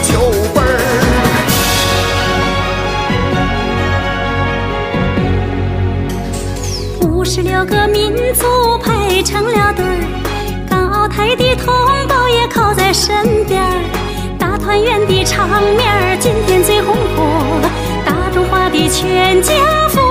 酒杯儿。 56个民族排成了队儿，高台的同胞也靠在身边儿。大团圆的场面儿，今天最红火，大中华的全家福。